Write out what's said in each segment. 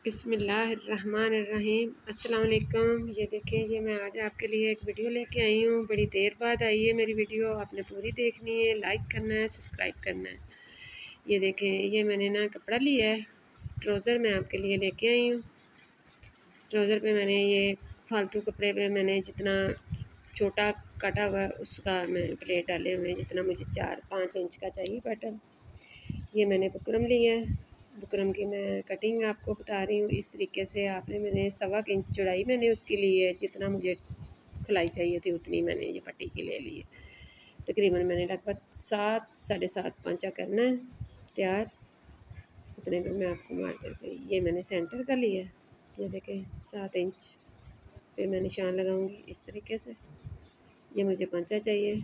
बिस्मिल्लाहिर्रहमानिर्रहीम। अस्सलाम वालेकुम। ये देखें, ये मैं आज आपके लिए एक वीडियो लेके आई हूँ। बड़ी देर बाद आई है मेरी वीडियो, आपने पूरी देखनी है, लाइक करना है, सब्सक्राइब करना है। ये देखें, ये मैंने ना कपड़ा लिया है, ट्राउज़र मैं आपके लिए लेके आई हूँ। ट्राउज़र पे मैंने ये फालतू कपड़े पे मैंने जितना छोटा काटा हुआ उसका मैं प्लेट डाले हुए हैं, जितना मुझे 4-5 इंच का चाहिए पैटर्न। ये मैंने बुकरम लिया है, बुकरम की मैं कटिंग आपको बता रही हूँ। इस तरीके से आपने मैंने 1.25 इंच चौड़ाई मैंने उसकी ली है, जितना मुझे खिलाई चाहिए थी उतनी मैंने ये पट्टी की ले ली है। तकरीबन मैंने लगभग 7-7.5 पांचा करना है तैयार, उतने में मैं आपको मार करके ये मैंने सेंटर का लिया है। ये देखें 7 इंच पे मैं निशान लगाऊंगी इस तरीके से। ये मुझे पांचा चाहिए,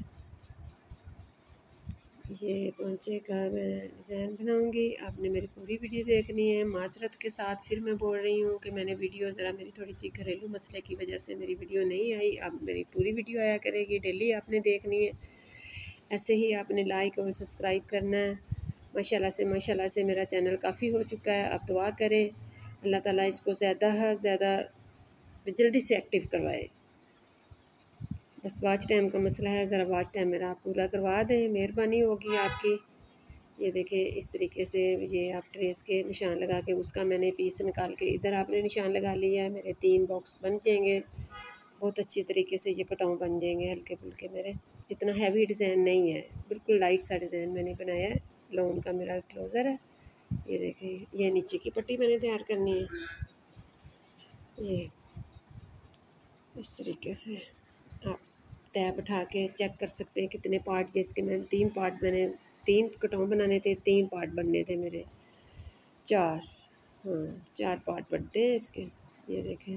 ये पोंचे का मैं डिज़ाइन बनाऊंगी। आपने मेरी पूरी वीडियो देखनी है। माज़रत के साथ फिर मैं बोल रही हूँ कि मैंने वीडियो ज़रा मेरी थोड़ी सी घरेलू मसले की वजह से मेरी वीडियो नहीं आई। अब मेरी पूरी वीडियो आया करेगी, डेली आपने देखनी है। ऐसे ही आपने लाइक और सब्सक्राइब करना है। माशाल्लाह से मेरा चैनल काफ़ी हो चुका है। आप दुआ करें अल्लाह ताला इसको ज़्यादा जल्दी से एक्टिव करवाए। बस वॉच टाइम का मसला है, ज़रा वॉच टाइम मेरा आप पूरा करवा दें, मेहरबानी होगी आपकी। ये देखें इस तरीके से ये आप ट्रेस के निशान लगा के उसका मैंने पीस निकाल के इधर आपने निशान लगा लिया है। मेरे 3 बॉक्स बन जाएंगे, बहुत अच्छी तरीके से ये कटाऊ बन जाएंगे हल्के फुल्के मेरे। इतना हैवी डिज़ाइन नहीं है, बिल्कुल लाइट सा डिज़ाइन मैंने बनाया है। लॉन का मेरा ट्राउज़र है। ये देखें, ये नीचे की पट्टी मैंने तैयार करनी है। ये इस तरीके से आप तय बैठा के चेक कर सकते हैं कितने पार्ट, जिसके मैंने 3 पार्ट मैंने 3 कटाऊ बनाने थे, 3 पार्ट बनने थे मेरे 4। हाँ 4 पार्ट बनते हैं इसके। ये देखें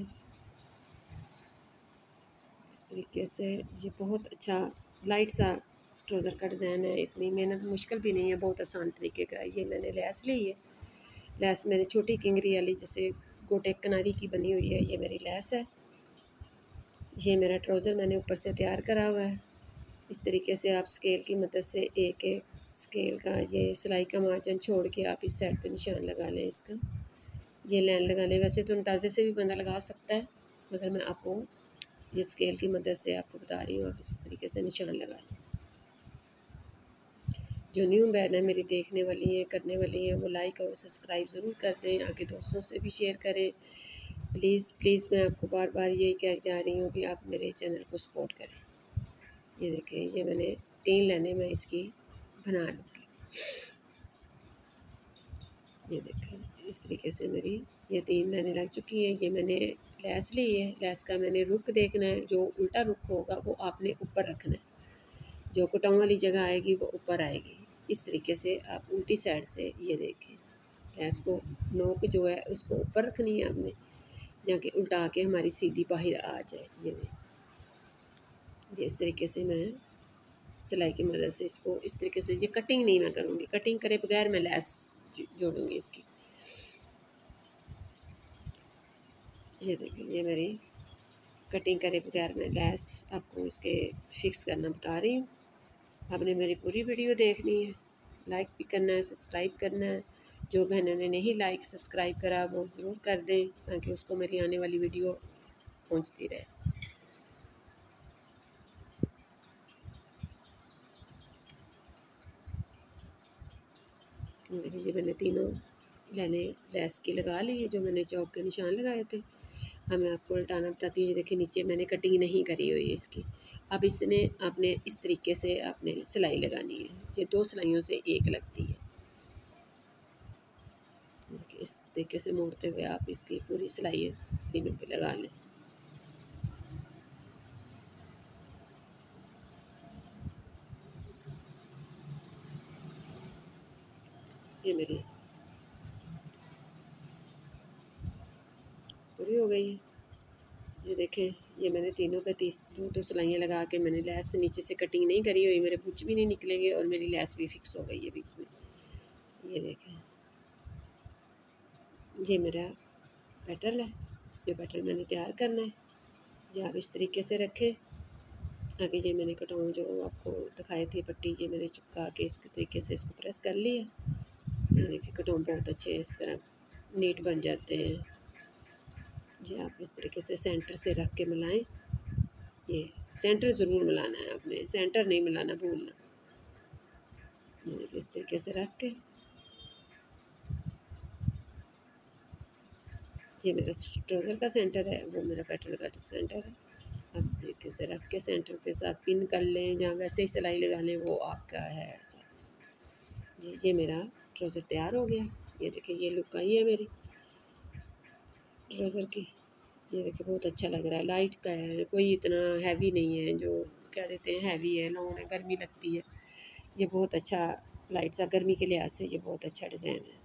इस तरीके से ये बहुत अच्छा लाइट सा ट्राउज़र का डिज़ाइन है। इतनी मेहनत मुश्किल भी नहीं है, बहुत आसान तरीके का। ये मैंने लेस ली है, लेस मेरी छोटी किंगरी वाली जैसे गोटे किनारी की बनी हुई है। ये मेरी लेस है। ये मेरा ट्राउज़र मैंने ऊपर से तैयार करा हुआ है। इस तरीके से आप स्केल की मदद से एक एक स्केल का ये सिलाई का मार्जिन छोड़ के आप इस साइड पे निशान लगा लें। इसका ये लाइन लगा लें। वैसे तो अंदाजे से भी बंदा लगा सकता है, मगर मैं आपको ये स्केल की मदद से आपको बता रही हूँ। आप इस तरीके से निशान लगा लें। जो न्यू बहन है मेरी देखने वाली हैं, करने वाली हैं, वो लाइक और सब्सक्राइब ज़रूर कर दें, आगे दोस्तों से भी शेयर करें। प्लीज़ मैं आपको बार बार यही कह जा रही हूँ कि आप मेरे चैनल को सपोर्ट करें। ये देखें, ये मैंने 3 लाइनें मैं इसकी बना लूँगी। ये देखें इस तरीके से मेरी ये 3 लाइनें लग चुकी हैं। ये मैंने लेस ली है, लेस का मैंने रुख देखना है। जो उल्टा रुख होगा वो आपने ऊपर रखना है, जो कटाऊ वाली जगह आएगी वो ऊपर आएगी। इस तरीके से आप उल्टी साइड से ये देखें, लेस को नोक जो है उसको ऊपर रखनी है आपने, जाके उल्टा के हमारी सीधी बाहर आ जाए। ये इस तरीके से मैं सिलाई की मदद से इसको इस तरीके से, ये कटिंग नहीं मैं करूँगी, कटिंग करे बगैर मैं लेस जोड़ूँगी इसकी। ये देखिए, ये मेरी कटिंग करे बगैर मैं लेस आपको इसके फिक्स करना बता रही हूँ। आपने मेरी पूरी वीडियो देखनी है, लाइक भी करना है, सब्सक्राइब करना है। जो बहनों ने नहीं लाइक सब्सक्राइब करा वो ज़रूर कर दें, ताकि उसको मेरी आने वाली वीडियो पहुँचती रहे। ये मैंने तीनों लाइनें लेस की लगा ली है, जो मैंने चौक के निशान लगाए थे। अब मैं आपको उल्टाना बताती हूँ। ये देखिए, नीचे मैंने कटिंग नहीं करी हुई है इसकी। अब इसने आपने इस तरीके से आपने सिलाई लगानी है। ये 2 सिलाइयों से एक लगती है। इस तरीके से मोड़ते हुए आप इसकी पूरी सिलाई तीनों पे लगा लें। ये मेरी पूरी हो गई है। ये देखें, ये मैंने तीनों पे 2 सिलाइयाँ लगा के मैंने लेस से नीचे से कटिंग नहीं करी हुई, मेरे बुच भी नहीं निकलेंगे और मेरी लेस भी फिक्स हो गई है बीच में। ये देखें, ये मेरा पैटर्न है। ये पैटर्न मैंने तैयार करना है। ये आप इस तरीके से रखें। आगे ये मैंने कटाऊ जो आपको दिखाए थे पट्टी, ये मैंने चिपका के इस तरीके से इसको प्रेस कर लिया। ये देखिए, कटाऊ बहुत अच्छे इस तरह नीट बन जाते हैं। ये आप इस तरीके से सेंटर से रख के मिलाएं। ये सेंटर ज़रूर मिलाना है आपने, सेंटर नहीं मिलाना भूलना। ये इस तरीके से रख के, ये मेरा ट्राउज़र का सेंटर है, वो मेरा पेट्रोल का सेंटर है। अब तरीके से रख के सेंटर के साथ पिन कर लें, जहाँ वैसे ही सिलाई लगा लें, वो आपका है ऐसा। ये मेरा ट्राउज़र तैयार हो गया। ये देखिए ये लुक आई है मेरी ट्राउज़र की। ये देखिए बहुत अच्छा लग रहा है, लाइट का है, कोई इतना हैवी नहीं है जो क्या देते हैं हैवी है, लोगों ने गर्मी लगती है। ये बहुत अच्छा लाइट सा, गर्मी के लिहाज से ये बहुत अच्छा डिज़ाइन है।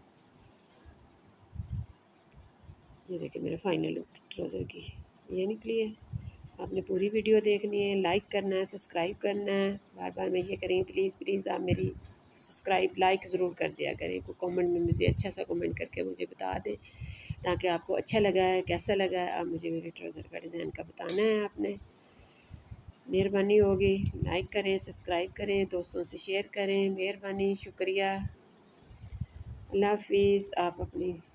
ये देखिए मेरा फाइनल लुक ट्राउज़र की ये निकली है। आपने पूरी वीडियो देखनी है, लाइक करना है, सब्सक्राइब करना है। बार बार मैं ये करें, प्लीज़ प्लीज़ आप मेरी सब्सक्राइब लाइक ज़रूर कर दिया करें। कोई कमेंट में मुझे अच्छा सा कमेंट करके मुझे बता दें, ताकि आपको अच्छा लगा है कैसा लगा है, आप मुझे मेरे ट्राउज़र का डिज़ाइन का बताना है आपने। मेहरबानी होगी, लाइक करें, सब्सक्राइब करें, दोस्तों से शेयर करें। मेहरबानी, शुक्रिया, अल्लाह हाफिज़। आप अपनी